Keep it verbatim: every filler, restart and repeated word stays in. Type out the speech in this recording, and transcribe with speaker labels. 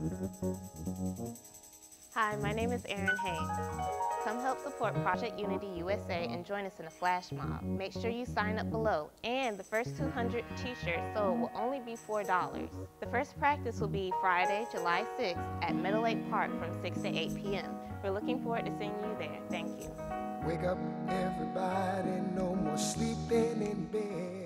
Speaker 1: Hi, my name is Erin Haynes. Come help support Project Unity U S A and join us in a flash mob. Make sure you sign up below, and the first two hundred t-shirts sold will only be four dollars. The first practice will be Friday, July sixth at Meadow Lake Park from six to eight p m We're looking forward to seeing you there. Thank you.
Speaker 2: Wake up, everybody, no more sleeping in bed.